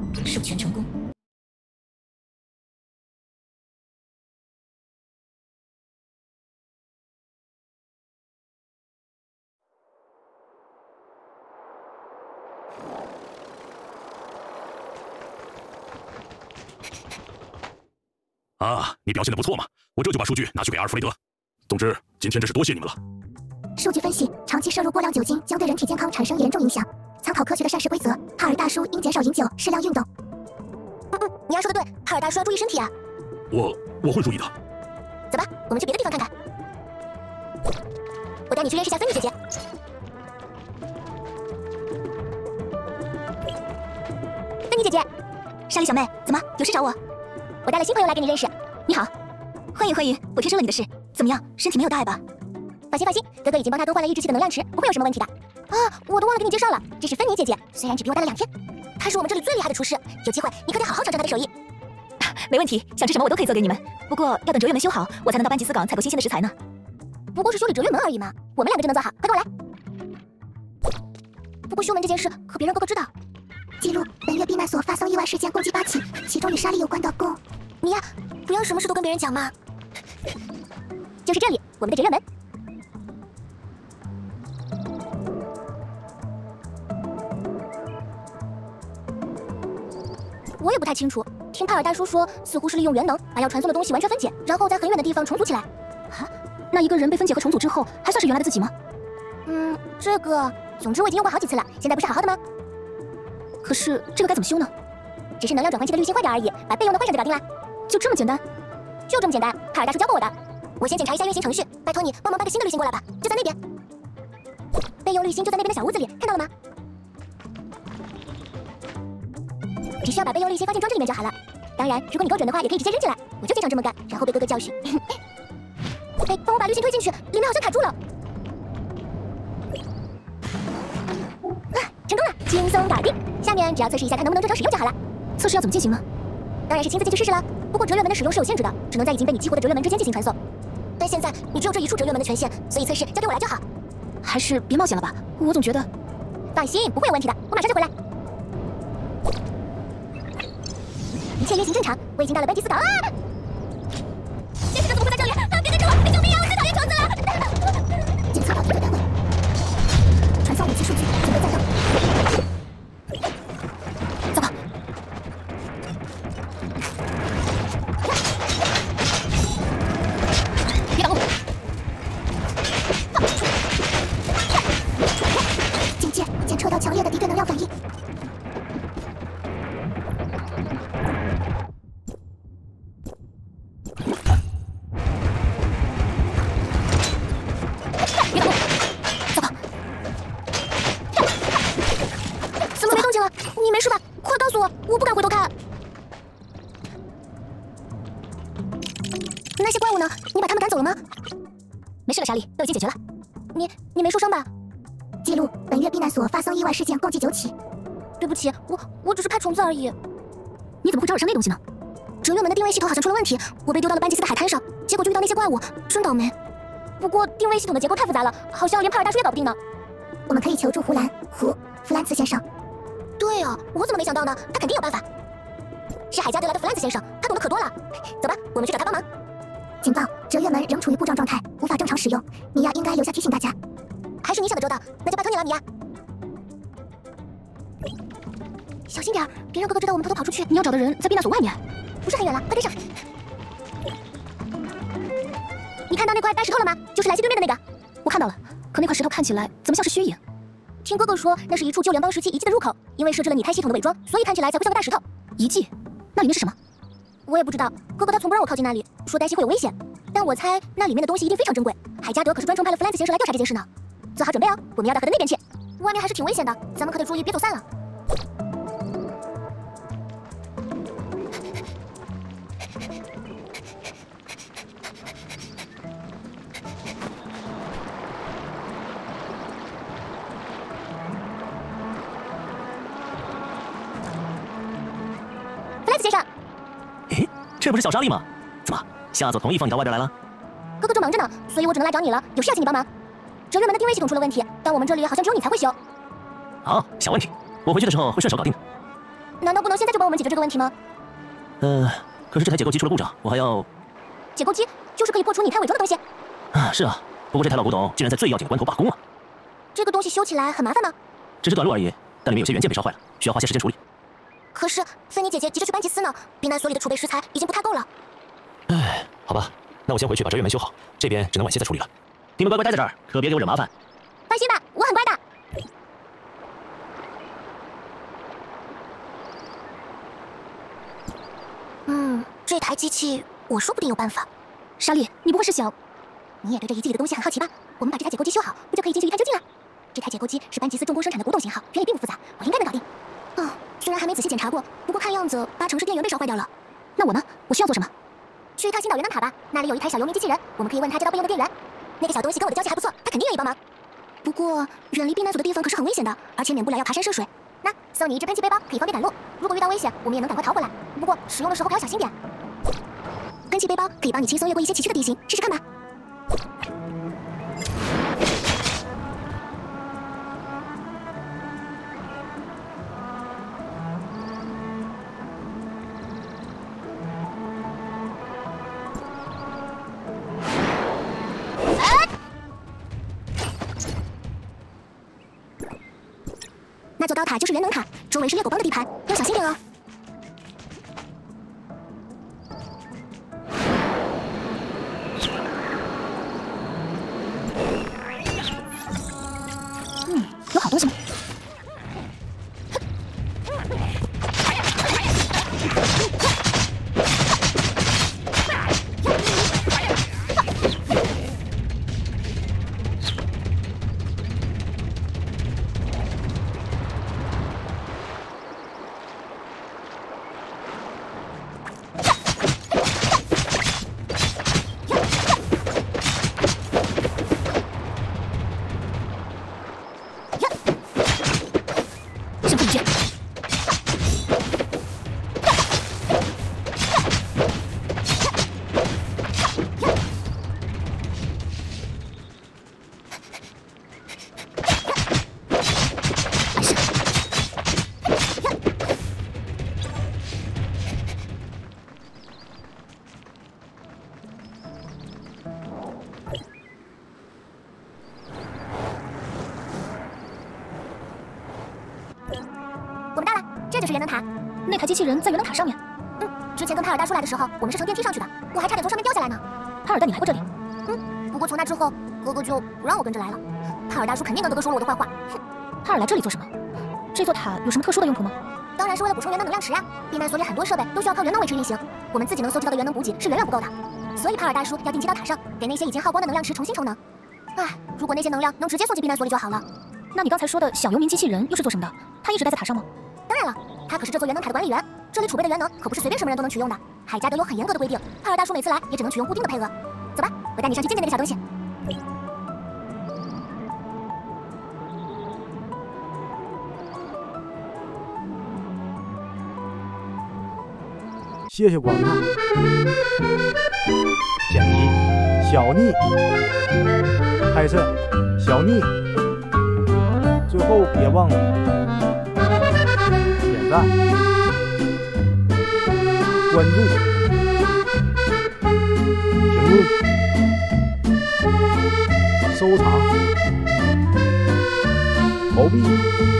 授权成功。 啊，你表现得不错嘛，我这就把数据拿去给阿尔弗雷德。总之，今天真是多谢你们了。 数据分析：长期摄入过量酒精将对人体健康产生严重影响。参考科学的膳食规则，帕尔大叔应减少饮酒，适量运动。 你丫说的对，帕尔大叔要注意身体啊。 我会注意的。 走吧，我们去别的地方看看。我带你去认识下芬妮姐姐。芬妮姐姐， 莎莉小妹，怎么有事找我？ 我带了新朋友来给你认识。 你好，欢迎欢迎，我听说了你的事，怎么样？身体没有大碍吧？ 放心放心，哥哥已经帮她更换了抑制器的能量池，不会有什么问题的。啊，我都忘了给你介绍了，这是芬妮姐姐，虽然只比我大了2天，她是我们这里最厉害的厨师，有机会你可得好好尝尝她的手艺。 没问题，想吃什么我都可以做给你们，不过要等哲月门修好，我才能到班吉斯港采购新鲜的食材呢。 不过是修理哲月门而已嘛，我们2个就能做好，快跟我来。不过修门这件事可别让哥哥知道。 记录：本月避难所发生意外事件共计8起，其中与莎莉有关的共…… 你呀，不要什么事都跟别人讲嘛。就是这里，我们的哲月门。我也不太清楚，听帕尔大叔说，似乎是利用元能把要传送的东西完全分解，然后在很远的地方重组起来。 啊，那一个人被分解和重组之后，还算是原来的自己吗？ 这个，总之我已经用过好几次了，现在不是好好的吗？ 可是这个该怎么修呢？ 只是能量转换器的滤芯坏掉而已，把备用的换上就搞定了。 就这么简单？ 就这么简单，帕尔大叔教过我的。我先检查一下运行程序，拜托你帮忙搬个新的滤芯过来吧，就在那边。备用滤芯就在那边的小屋子里，看到了吗？只需要把备用滤芯放进装置里面就好了。当然，如果你够准的话，也可以直接扔进来。我就经常这么干，然后被哥哥教训。哎，帮我把滤芯推进去，里面好像卡住了。成功了，轻松搞定。下面只要测试一下它能不能正常使用就好了。 测试要怎么进行呢？ 当然是亲自进去试试了。不过哲月门的使用是有限制的，只能在已经被你激活的哲月门之间进行传送。但现在你只有这一处哲月门的权限，所以测试交给我来就好。 还是别冒险了吧，我总觉得…… 放心，不会有问题的，我马上就回来。一切运行正常，我已经到了班吉斯港啊！先生怎么会在这里？别跟着我！救命啊！我最讨厌虫子了！ 检测到一个单位，传送武器数据准备再用。 走吧。别挡路！ 警戒，检测到强烈的敌对能量反应。 我不敢回头看。那些怪物呢？你把他们赶走了吗？ 没事了，莎莉，都已经解决了。 你没受伤吧？ 记录：本月避难所发生意外事件共计9起。 对不起，我只是怕虫子而已。 你怎么会招惹上那东西呢？ 哲月门的定位系统好像出了问题，我被丢到了班吉斯的海滩上，结果就遇到那些怪物，真倒霉。不过定位系统的结构太复杂了，好像连帕尔大叔也搞不定呢。 我们可以求助弗兰茨先生。 对啊，我怎么没想到呢？他肯定有办法。是海加德来的弗兰茨先生，他懂得可多了。走吧，我们去找他帮忙。 警报：哲月门仍处于故障状态，无法正常使用。米娅应该留下提醒大家。 还是你想的周到，那就拜托你了，米娅。小心点，别让哥哥知道我们偷偷跑出去。 你要找的人在避难所外面， 不是很远了，快跟上。你看到那块大石头了吗？就是莱西对面的那个。 我看到了，可那块石头看起来怎么像是虚影？ 听哥哥说，那是一处旧联邦时期遗迹的入口，因为设置了拟态系统的伪装，所以看起来才会像个大石头。 遗迹？那里面是什么？ 我也不知道，哥哥他从不让我靠近那里，说担心会有危险。但我猜那里面的东西一定非常珍贵。海加德可是专程派了弗兰茨先生来调查这件事呢。做好准备哦，我们要到河的那边去。外面还是挺危险的，咱们可得注意，别走散了。弗兰茨先生， 诶，这不是小莎莉吗？怎么，夏总同意放你到外边来了？ 哥哥正忙着呢，所以我只能来找你了。有事要请你帮忙。哲月门的定位系统出了问题，但我们这里好像只有你才会修。 好，小问题，我回去的时候会顺手搞定的。 难道不能现在就帮我们解决这个问题吗？ 可是这台解构机出了故障，我还要…… 解构机就是可以破除拟态伪装的东西。 啊，是啊，不过这台老古董竟然在最要紧的关头罢工了。 这个东西修起来很麻烦吗？ 只是短路而已，但里面有些元件被烧坏了，需要花些时间处理。 可是芬妮姐姐急着去班吉斯呢，避难所里的储备食材已经不太够了。 唉，好吧，那我先回去把遮月门修好，这边只能晚些再处理了。你们乖乖待在这儿，可别给我惹麻烦。 放心吧，我很乖的。这台机器我说不定有办法。 莎莉，你不会是想…… 你也对这遗迹里的东西很好奇吧？我们把这台解构机修好，不就可以进去一探究竟了？这台解构机是班吉斯重工生产的古董型号，原理并不复杂，我应该能搞定。虽然还没仔细检查过，不过看样子80%是电源被烧坏掉了。 那我呢？我需要做什么？ 去一趟新岛元能塔吧，那里有一台小游民机器人，我们可以问他接到备用的电源。那个小东西跟我的交情还不错，他肯定愿意帮忙。不过远离避难所的地方可是很危险的，而且免不了要爬山涉水。那送你一只喷气背包，可以方便赶路。如果遇到危险，我们也能赶快逃回来。不过使用的时候可要小心点。喷气背包可以帮你轻松越过一些崎岖的地形，试试看吧。那座高塔就是元能塔，周围是猎狗帮的地盘，要小心点哦。 有好东西吗？ 我们到了，这就是元能塔。 那台机器人在元能塔上面。 之前跟帕尔大叔来的时候，我们是乘电梯上去的，我还差点从上面掉下来呢。 帕尔带你来过这里？ 不过从那之后，哥哥就不让我跟着来了。帕尔大叔肯定跟哥哥说了我的坏话。 帕尔来这里做什么？这座塔有什么特殊的用途吗？ 当然是为了补充元能能量池啊！避难所里很多设备都需要靠元能维持运行，我们自己能搜集到的元能补给是远远不够的，所以帕尔大叔要定期到塔上给那些已经耗光的能量池重新充能。如果那些能量能直接送进避难所里就好了。 那你刚才说的小游民机器人又是做什么的？他一直待在塔上吗？ 当然了，他可是这座元能塔的管理员，这里储备的元能可不是随便什么人都能取用的。海加德有很严格的规定，帕尔大叔每次来也只能取用固定的配额。走吧，我带你上去见见那个小东西。 谢谢观看。剪辑小逆，拍摄小逆。最后别忘了点赞、关注、评论、收藏、投币。